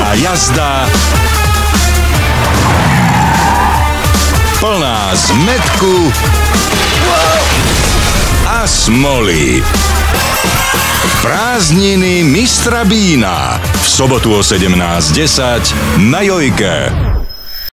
Nerušená jazda plná zmätku a smoly. Prázdniny mistra Bína v sobotu o 17:10 na Jojke.